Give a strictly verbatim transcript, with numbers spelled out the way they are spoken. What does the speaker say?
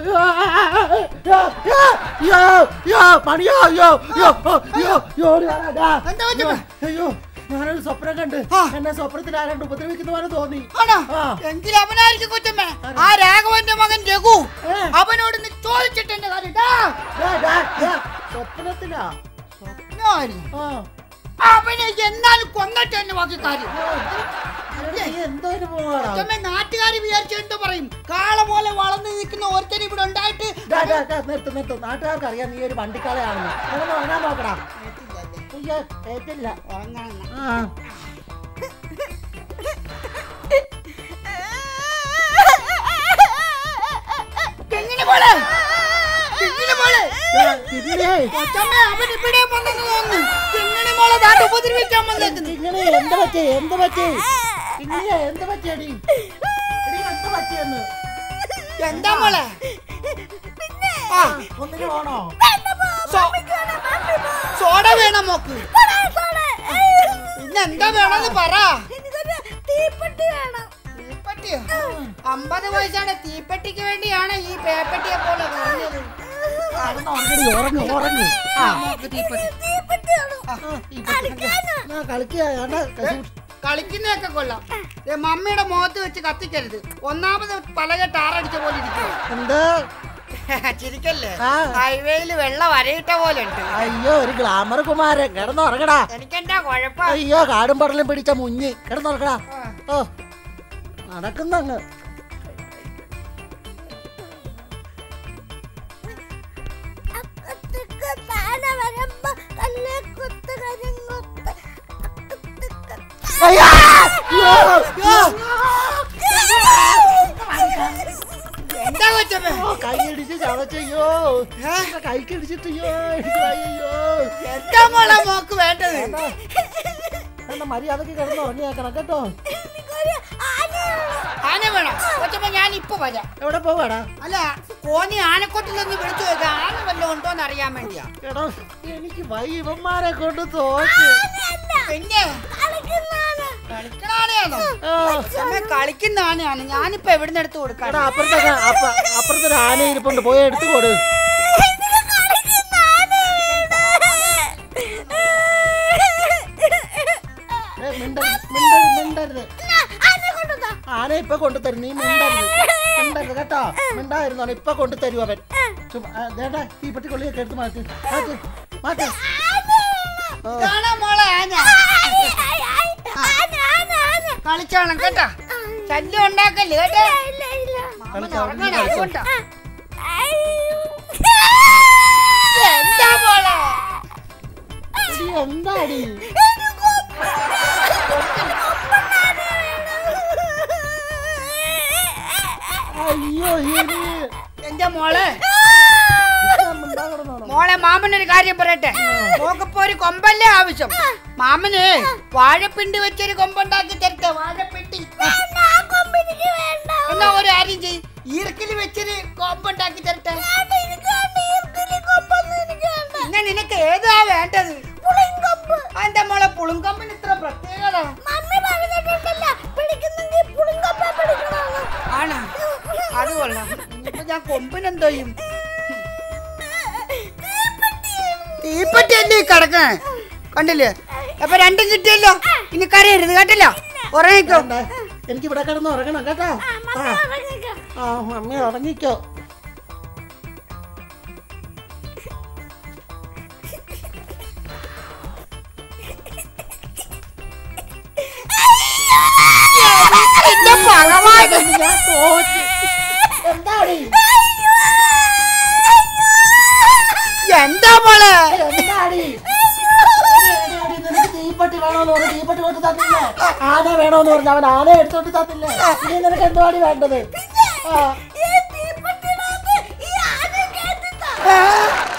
അയ്യോ ഞാനൊരു സ്വപ്നം കണ്ട് എന്നെ സ്വപ്നത്തിൽ ആരാണ്ട് ഉപദ്രവിക്കുന്ന പോലെ തോന്നി. എങ്കിൽ അവനായിരിക്കും കൊച്ചമ്മേ ആ രാഘവന്റെ മകൻ രഘു. അവനോട് ചോദിച്ചിട്ട് എന്റെ കാര്യം. സ്വപ്നത്തിലാ അവനെ എന്നാലും കൊന്നിട്ട് എന്നെ ബാക്കി കാര്യം. നാട്ടുകാര് വിചാരിച്ചു എന്തോ പറയും. കാള പോലെ വളർന്നു നിൽക്കുന്ന ഒരുത്തൻ ഇവിടെ ഉണ്ടായിട്ട്. നിർത്തും നിർത്തും നാട്ടുകാർക്ക് അറിയാം നീ ഒരു വണ്ടിക്കാളയാണെന്ന്. ഉറങ്ങാൻ നോക്കടാ. കേട്ടില്ല ഉറങ്ങാൻ. എന്താ പറ്റി എന്താ പറ്റി എന്താ പറ്റിയടി എന്താ പറ്റിയെന്ന് എന്താ മോളെ ഒന്നിന് പോണോ? സോഡ വേണം മോക്ക്. പിന്നെ എന്താ വേണമെന്ന് പറ. തീപ്പെട്ടിയോ? അമ്പത് പൈസയുടെ തീപ്പെട്ടിക്ക് വേണ്ടിയാണ് ഈ പേപ്പെട്ടിയെ പോലെ പറഞ്ഞത്. കളിക്കുന്നതൊക്കെ കൊള്ളാം. മമ്മിയുടെ മുഖത്ത് വെച്ച് കത്തിക്കരുത്. ഒന്നാമത് പലക ടാറടിച്ച പോലെ ഇരിക്കും. എന്താ ചിരിക്കല്ലേ? ഹൈവേയില് വെള്ളം വരയിട്ട പോലെ ഉണ്ട്. അയ്യോ ഒരു ഗ്ലാമർ കുമാരൻ കിടന്നുറങ്ങടാ. എനിക്കെന്താ കുഴപ്പം? അയ്യോ കാടും പടലും പിടിച്ച മുഞ്ഞി കിടന്നുറങ്ങടാ. ഓ നടക്കുന്നങ്ങ് എന്താ കൊച്ചമ്മ? കൈയിടിച്ച് ചതച്ചയ്യോ കൈക്കിടിച്ചിട്ടയ്യോ അയ്യോ എന്താ മോളെ മോക്ക് വേണ്ടത്? മര്യാദക്ക് കിടന്ന് ഉറങ്ങിയേക്കണം കേട്ടോ. ആന വേണം കൊച്ചമ്മ. ഞാൻ ഇപ്പൊ വരാം. എവിടെ പോവാടാ? അല്ല കോന്നി ആനക്കൊട്ടിലൊന്ന് വിളിച്ചു ചോദിക്കാം. ആന വല്ലതും ഉണ്ടോന്ന് അറിയാൻ വേണ്ടിയാ. എടോ എനിക്ക് വൈവന്മാരെ കൊണ്ട് തോറ്റ്. പിന്നെ കളിക്കണ ആനയാണോ? കളിക്കുന്ന ആനയാണ്. ഞാനിപ്പോ എവിടുന്ന് എടുത്ത് കൊടുക്കാം? അപ്പുറത്തെ അപ്പുറത്തൊരു ആന ഇരിപ്പുണ്ട്, പോയി എടുത്തു കൊടു. ആന ഇപ്പൊ കൊണ്ടുതരും. നീ മിണ്ടരുത് മിണ്ടരുത് കേട്ടോ. മിണ്ടായിരുന്നോ? ഇപ്പൊ കൊണ്ടുതരും അവൻ. തീപ്പെട്ടി കൊള്ളിയൊക്കെ എടുത്ത് മാറ്റി മാറ്റി മാറ്റി. കളിച്ചോണം കേട്ടോ. ശല്യം ഉണ്ടാക്കല്ലേ കേട്ടോ. എന്താ മോളെ? എന്താടി അയ്യോ എന്റെ മോളെ മോളെ മാമനൊരു കാര്യം പറയട്ടെ. മോക്കിപ്പോ ഒരു കൊമ്പല്ലേ ആവശ്യം. മാമന് വാഴപ്പിണ്ടി വെച്ചൊരു കൊമ്പുണ്ടാക്കി തരട്ടെ. വാഴപ്പിണ്ടി എന്നാ ഒരു കാര്യം ചെയ്യ്. ഈർക്കില് വെച്ചൊരു കൊമ്പുണ്ടാക്കി തരട്ടെ. പിന്നെ നിനക്ക് ഏതാ വേണ്ടത്? എന്റെ മോളെ പുളുങ്കൊമ്പിന് ഇത്ര പ്രത്യേകത ആണോ? അത് കൊള്ളാം. ഇനിയിപ്പോ ഞാൻ കൊമ്പിനെന്തോ ചെയ്യും? തീപ്പെട്ടി അല്ലേ കിടക്കണേ കണ്ടില്ലേ? അപ്പൊ രണ്ടും കിട്ടിയല്ലോ. ഇനി കരയരുത് കേട്ടല്ലോ. ഉറങ്ങിക്കോ. എനിക്ക് ഇവിടെ കിടന്ന് ഉറങ്ങണം കേട്ടോ. ആ അമ്മ ഉറങ്ങിക്കോ. എന്താ മോളെ? തീപ്പെട്ടി വേണോന്ന് പറഞ്ഞ തീപ്പെട്ടി കൊണ്ട് തന്നില്ലേ? ആന വേണോന്ന് പറഞ്ഞ അവൻ ആന എടുത്തോണ്ട് തന്നില്ലേ? ഇനി നിനക്ക് എന്തുവാടി വേണ്ടത്?